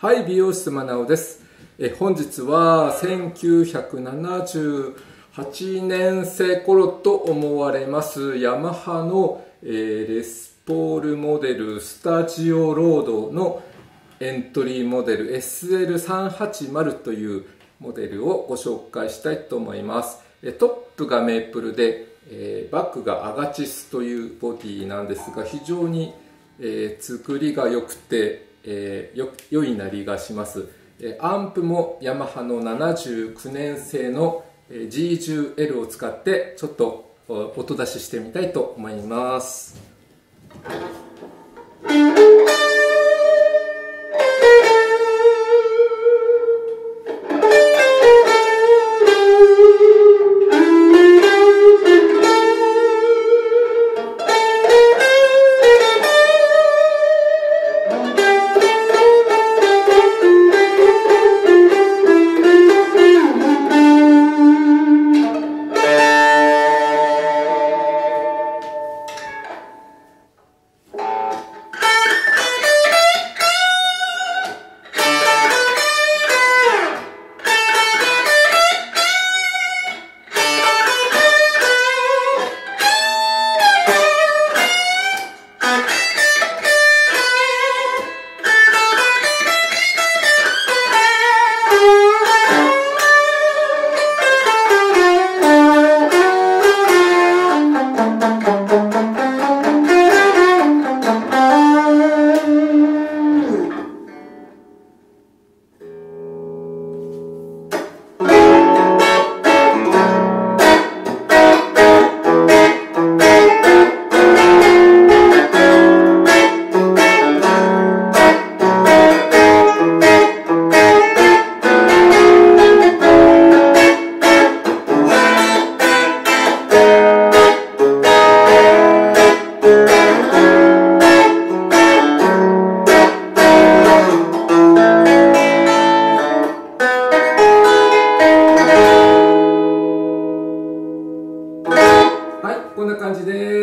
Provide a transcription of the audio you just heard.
はい、美容室マナオです。本日は1978年製頃と思われますヤマハの、レスポールモデルスタジオロードのエントリーモデル SL380 というモデルをご紹介したいと思います。トップがメープルで、バックがアガチスというボディなんですが、非常に、作りが良くて、良いなりがします。アンプもヤマハの79年製の G10L を使ってちょっと音出ししてみたいと思います。こんな感じです。